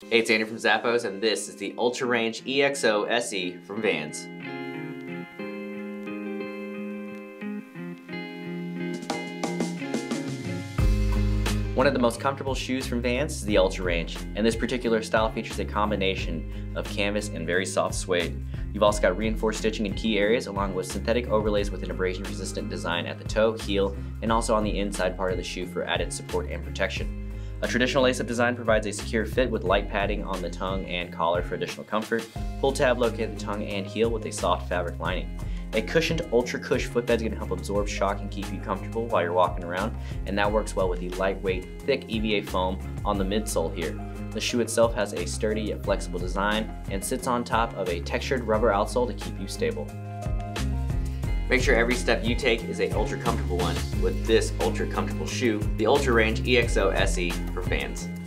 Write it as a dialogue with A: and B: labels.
A: Hey, it's Andy from Zappos, and this is the UltraRange EXO SE from Vans. One of the most comfortable shoes from Vans is the UltraRange, and this particular style features a combination of canvas and very soft suede. You've also got reinforced stitching in key areas along with synthetic overlays with an abrasion-resistant design at the toe, heel, and also on the inside part of the shoe for added support and protection. A traditional lace-up design provides a secure fit with light padding on the tongue and collar for additional comfort. Pull tab located at the tongue and heel with a soft fabric lining. A cushioned UltraCush footbed is going to help absorb shock and keep you comfortable while you're walking around, and that works well with the lightweight, thick EVA foam on the midsole here. The shoe itself has a sturdy yet flexible design and sits on top of a textured rubber outsole to keep you stable. Make sure every step you take is a ultra comfortable one with this ultra comfortable shoe, the UltraRange EXO SE for Vans.